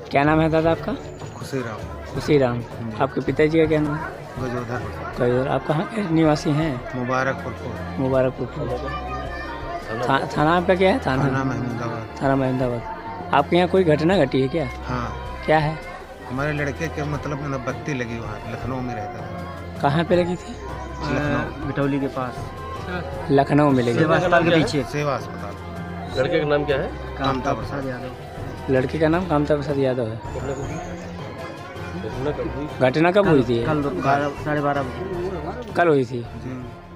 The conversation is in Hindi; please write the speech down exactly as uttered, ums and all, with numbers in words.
क्या नाम है दादा आपका? खुशी राम। खुशी राम। आपके पिताजी का क्या नाम है? गजोधर। गजोधर। आप कहाँ के निवासी हैं? मुबारकपुर को। मुबारकपुर। था, थाना आपका क्या है? थाना थाना महमूदाबाद। थाना महमूदाबाद। आपके यहाँ कोई घटना घटी है क्या? हाँ। क्या है? हमारे लड़के के मतलब में बत्ती लगी वहाँ, लखनऊ में रहता था। कहाँ पे लगी थी? लखनऊ बिटौली के पास, लखनऊ में लगी। सेवा अस्पताल के पीछे। सेवा अस्पताल। लड़के का नाम क्या है? कामता प्रसाद यादव। लड़के का नाम कामता प्रसाद यादव है। घटना कब हुई? घटना कब हुई थी? कल साढ़े बारह बजे कल हुई थी। जी।